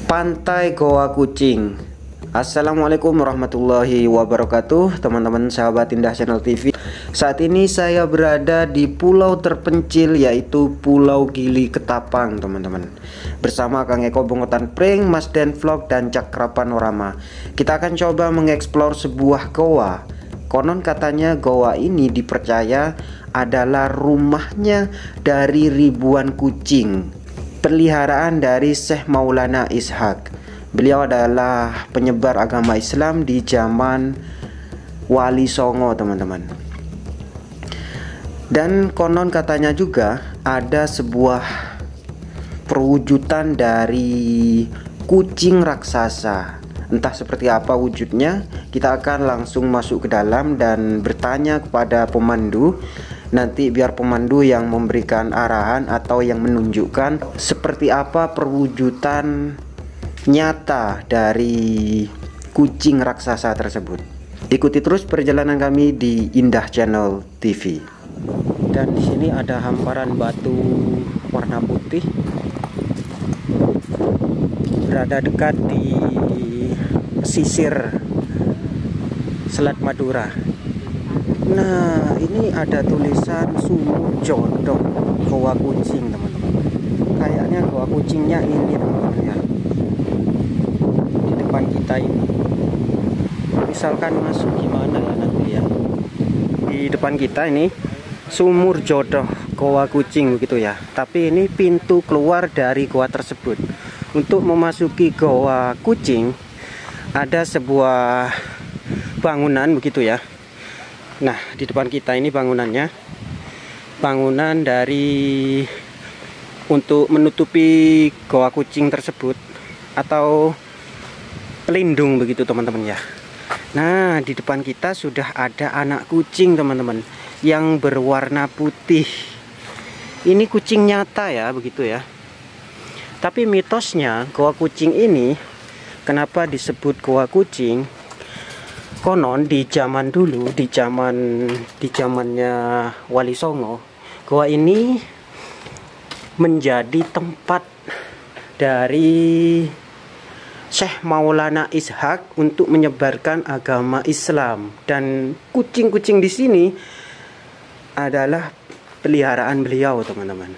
Pantai Goa Kucing. Assalamualaikum warahmatullahi wabarakatuh, teman-teman sahabat Indah Channel TV. Saat ini saya berada di pulau terpencil, yaitu Pulau Gili Ketapang, teman-teman. Bersama Kang Eko Bongotan Pring, Mas Den Vlog, dan Cakra Panorama. Kita akan coba mengeksplor sebuah goa. Konon katanya goa ini dipercaya adalah rumahnya dari ribuan kucing peliharaan dari Syekh Maulana Ishaq. Beliau adalah penyebar agama Islam di zaman Wali Songo, teman-teman. Dan konon katanya juga ada sebuah perwujudan dari kucing raksasa. Entah seperti apa wujudnya, kita akan langsung masuk ke dalam dan bertanya kepada pemandu. Nanti biar pemandu yang memberikan arahan atau yang menunjukkan seperti apa perwujudan nyata dari kucing raksasa tersebut. Ikuti terus perjalanan kami di Indah Channel TV. Dan di sini ada hamparan batu warna putih berada dekat di pesisir Selat Madura. Nah, ini ada tulisan Sumur Jodoh Goa Kucing, teman-teman. Kayaknya goa kucingnya ini, teman-teman, ya. Di depan kita ini. Misalkan masuk gimana ya nanti ya. Di depan kita ini Sumur Jodoh Goa Kucing begitu ya. Tapi ini pintu keluar dari goa tersebut. Untuk memasuki Goa Kucing ada sebuah bangunan begitu ya. Nah, di depan kita ini bangunannya, bangunan dari untuk menutupi goa kucing tersebut atau pelindung begitu, teman-teman ya. Nah, di depan kita sudah ada anak kucing, teman-teman, yang berwarna putih. Ini kucing nyata ya, begitu ya. Tapi mitosnya goa kucing ini kenapa disebut goa kucing? Konon di zaman dulu, di zamannya Wali Songo, goa ini menjadi tempat dari Syekh Maulana Ishaq untuk menyebarkan agama Islam, dan kucing-kucing di sini adalah peliharaan beliau, teman-teman.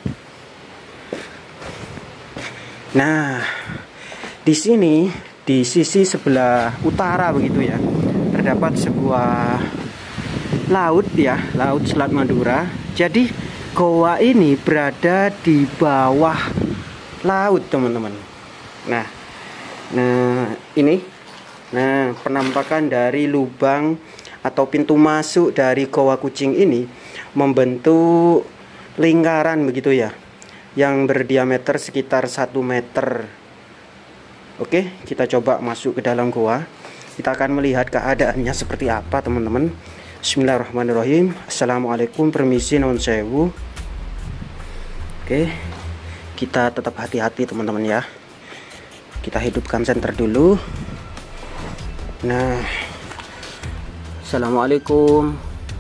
Nah, di sini di sisi sebelah utara begitu ya, terdapat sebuah laut ya, laut Selat Madura. Jadi goa ini berada di bawah laut, teman-teman. Nah ini, nah penampakan dari lubang atau pintu masuk dari goa kucing ini membentuk lingkaran begitu ya, yang berdiameter sekitar 1 meter. Oke, kita coba masuk ke dalam goa. Kita akan melihat keadaannya seperti apa, teman-teman. Bismillahirrahmanirrahim. Assalamualaikum, permisi, non sewu. Oke, kita tetap hati-hati, teman-teman ya. Kita hidupkan senter dulu. Nah, assalamualaikum.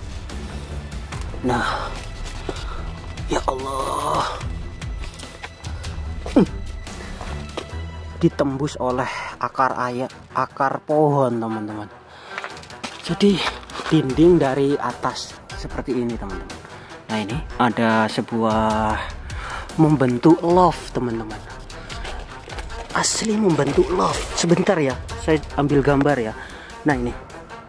Nah, ya Allah, ditembus oleh akar pohon, teman-teman. Jadi dinding dari atas seperti ini, teman-teman. Nah, ini ada sebuah membentuk loft, teman-teman. Asli membentuk loft. Sebentar ya, saya ambil gambar ya. Nah, ini.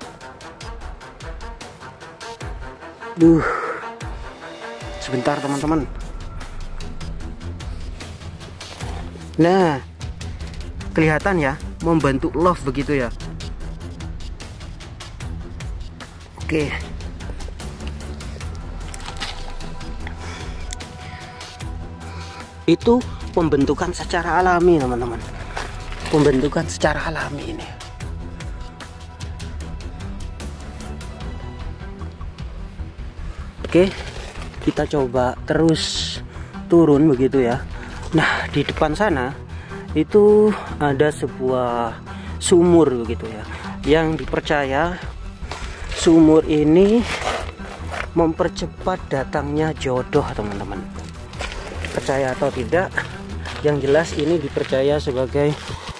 Sebentar, teman-teman. Nah, kelihatan ya, membentuk loft begitu ya. Oke. Itu pembentukan secara alami, teman-teman. Pembentukan secara alami ini. Oke, kita coba terus turun begitu ya. Nah, di depan sana itu ada sebuah sumur begitu ya, yang dipercaya sumur ini mempercepat datangnya jodoh, teman-teman. Percaya atau tidak, yang jelas ini dipercaya sebagai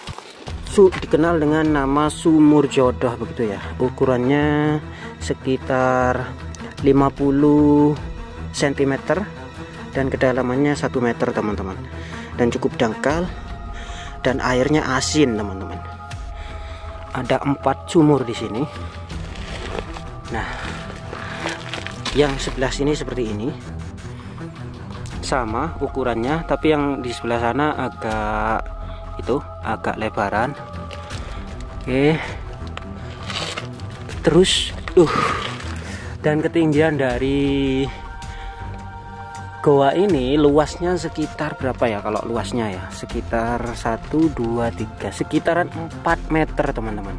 dikenal dengan nama sumur jodoh begitu ya. Ukurannya sekitar 50 cm dan kedalamannya 1 meter teman-teman, dan cukup dangkal dan airnya asin teman-teman. Ada 4 sumur di sini. Nah, yang sebelah sini seperti ini, sama ukurannya, tapi yang di sebelah sana agak lebaran. Oke, terus dan ketinggian dari goa ini luasnya sekitar berapa ya? Kalau luasnya ya sekitar 1, 2, 3, sekitaran 4 meter teman-teman.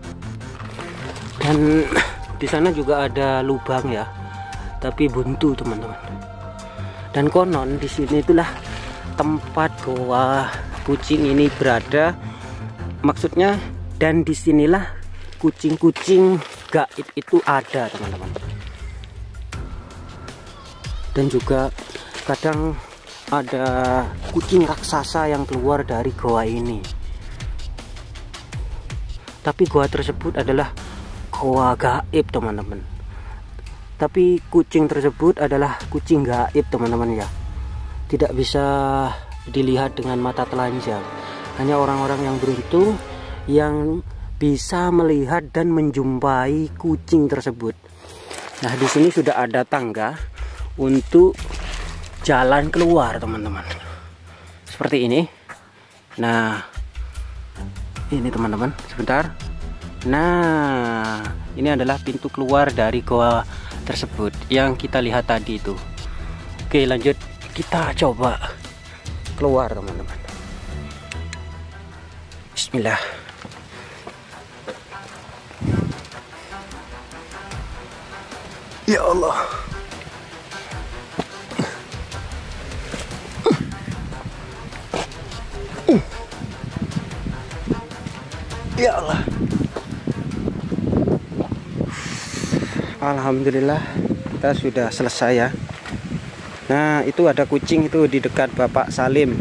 Dan di sana juga ada lubang ya, tapi buntu teman-teman. Dan konon di sini itulah tempat goa kucing ini berada, maksudnya, dan disinilah kucing-kucing gaib itu ada teman-teman. Dan juga kadang ada kucing raksasa yang keluar dari goa ini. Tapi goa tersebut adalah goa gaib teman-teman. Tapi kucing tersebut adalah kucing gaib teman-teman ya. Tidak bisa dilihat dengan mata telanjang. Hanya orang-orang yang beruntung yang bisa melihat dan menjumpai kucing tersebut. Nah, di sini sudah ada tangga untuk jalan keluar teman-teman, seperti ini. Nah, ini teman-teman, sebentar. Nah, ini adalah pintu keluar dari goa tersebut yang kita lihat tadi itu. Oke, lanjut, kita coba keluar teman-teman. Bismillah. Ya Allah. Ya Allah. Alhamdulillah kita sudah selesai ya. Nah, itu ada kucing itu di dekat Bapak Salim.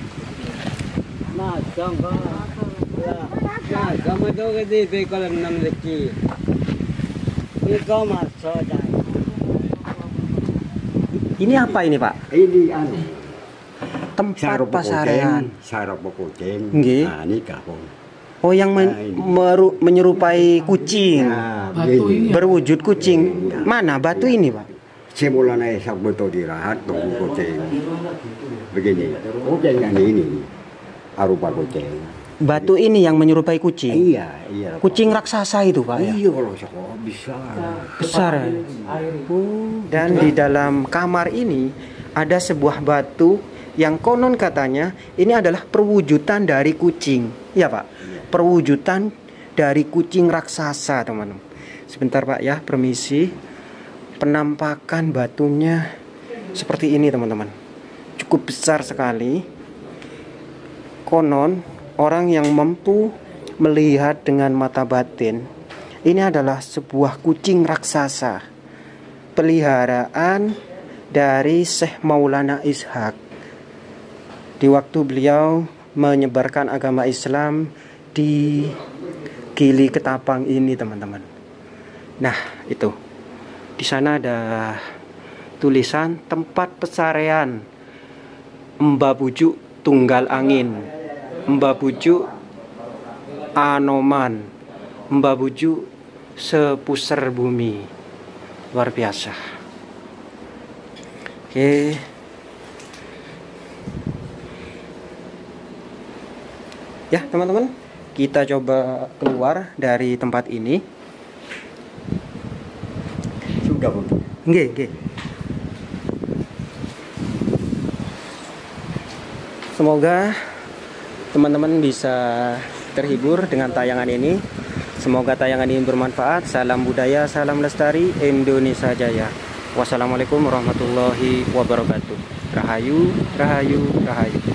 Ini apa ini, Pak? Ini tempat pasarean. Sarap kucing. Nggih. Nah, ini kapung. Oh, yang menyerupai kucing. Nah, Batu begini. ini. Berwujud kucing. Mana batu ini, Pak? Semulanya sak betul dirahat tunggu kucing. Begini. Kucing yang ini arupa kucing. Batu ini yang menyerupai kucing. Iya, iya. Kucing raksasa itu, Pak ya? Iya, kalau sekolah bisa. Besar ya? Dan di dalam kamar ini ada sebuah batu yang konon katanya ini adalah perwujudan dari kucing. Ya, Pak? Perwujudan dari kucing raksasa, teman-teman. Sebentar, Pak ya, permisi. Penampakan batunya seperti ini, teman-teman. Cukup besar sekali. Konon orang yang mampu melihat dengan mata batin, ini adalah sebuah kucing raksasa peliharaan dari Syekh Maulana Ishaq di waktu beliau menyebarkan agama Islam di Gili Ketapang ini, teman-teman. Nah, itu di sana ada tulisan tempat pesarean Mbah Bujuk Tunggal Angin, Mbah Bujuk Anoman, Mbah Bujuk Sepuser Bumi. Luar biasa. Oke. Ya, teman-teman, kita coba keluar dari tempat ini. Sudah, Bu. Nggih. Semoga teman-teman bisa terhibur dengan tayangan ini. Semoga tayangan ini bermanfaat. Salam budaya, salam lestari, Indonesia Jaya. Wassalamualaikum warahmatullahi wabarakatuh. Rahayu, rahayu, rahayu.